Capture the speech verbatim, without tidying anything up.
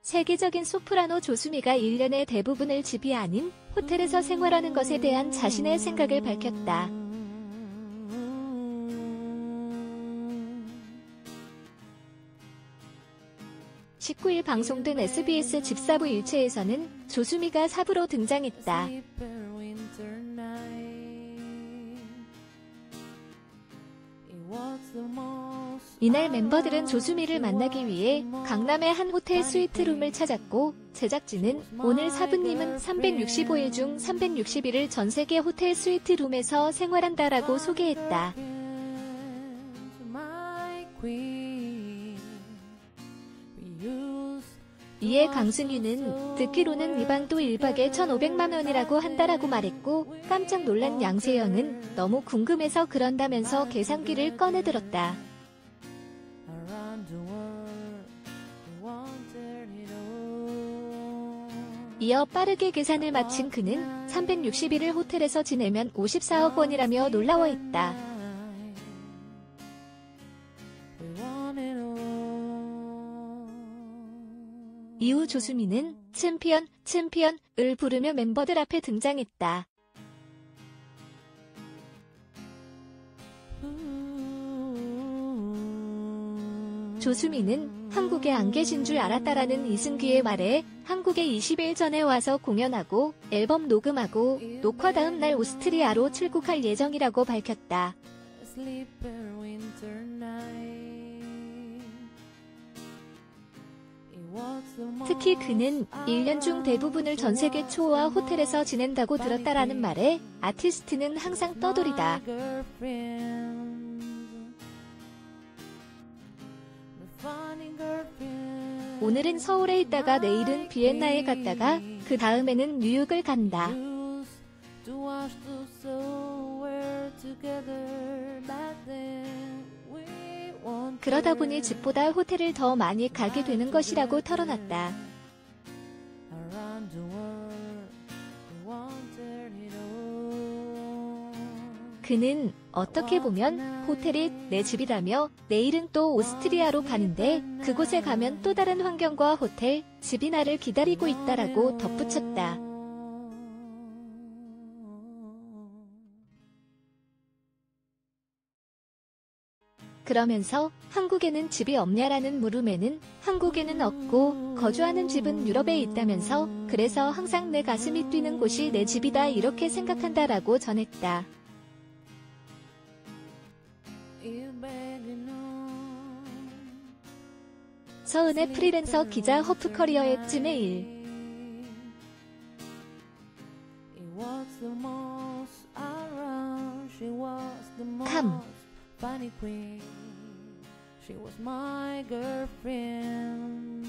세계적인 소프라노 조수미가 일 년의 대부분을 집이 아닌 호텔에서 생활하는 것에 대한 자신의 생각을 밝혔다. 십구 일 방송된 에스비에스 집사부 일체에서는 조수미가 사부로 등장했다. 이날 멤버들은 조수미를 만나기 위해 강남의 한 호텔 스위트룸을 찾았고, 제작진은 오늘 사부님은 삼백육십오 일 중 삼백육십 일을 전세계 호텔 스위트룸에서 생활한다라고 소개했다. 이에 강승윤은 듣기로는 이 방도 일 박에 천오백만 원이라고 한다라고 말했고, 깜짝 놀란 양세형은 너무 궁금해서 그런다면서 계산기를 꺼내들었다. 이어 빠르게 계산을 마친 그는 삼백육십 일을 호텔에서 지내면 오십사억 원이라며 놀라워했다. 이후 조수미는 챔피언, 챔피언을 부르며 멤버들 앞에 등장했다. 조수미는 한국에 안 계신 줄 알았다라는 이승기의 말에 한국에 이십 일 전에 와서 공연하고 앨범 녹음하고 녹화 다음 날 오스트리아로 출국할 예정이라고 밝혔다. 특히 그는 일 년 중 대부분을 전세계 초호화 호텔에서 지낸다고 들었다라는 말에 아티스트는 항상 떠돌이다. 오늘은 서울에 있다가 내일은 비엔나에 갔다가 그 다음에는 뉴욕을 간다. 그러다 보니 집보다 호텔을 더 많이 가게 되는 것이라고 털어놨다. 그는 어떻게 보면 호텔이 내 집이라며 내일은 또 오스트리아로 가는데 그곳에 가면 또 다른 환경과 호텔, 집이 나를 기다리고 있다라고 덧붙였다. 그러면서 한국에는 집이 없냐라는 물음에는 한국에는 없고 거주하는 집은 유럽에 있다면서 그래서 항상 내 가슴이 뛰는 곳이 내 집이다 이렇게 생각한다라고 전했다. 서은의 프리랜서 기자 허프커리어의 찜메일. 캄 She was my girlfriend.